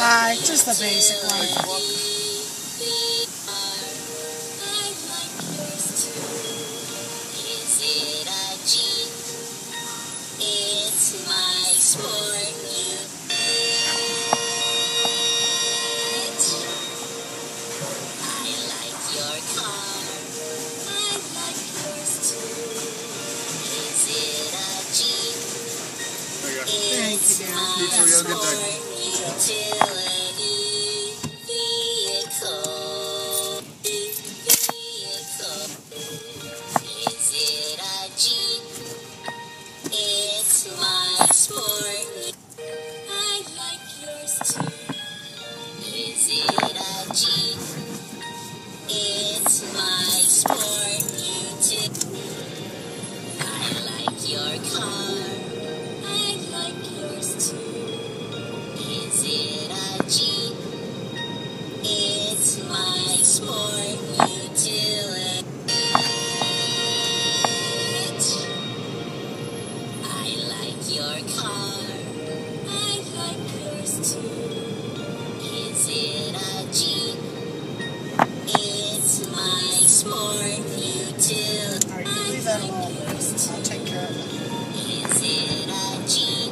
Just the basic one. It's my sport. I like your car. I like yours too. Is it a Jeep? It's my sport utility vehicle. Is it a Jeep? It's my sport. I like yours too. Is it a Jeep? It's my sport utility. I like your car. I like yours too. Is it a Jeep? It's my sport utility. I like your car. I like yours too. Is it a Jeep? It's my sport utility. Alright, you leave that alone. I'll take care of it. Is it a Jeep?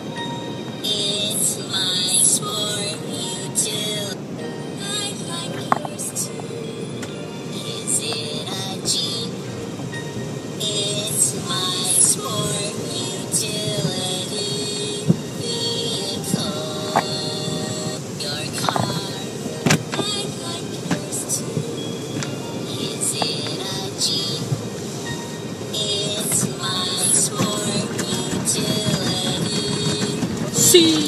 It's my sport utility. I like yours too. Is it a Jeep? It's my sport utility vehicle. Your car. I like yours too. Is it a Jeep? It's my sport utility. See.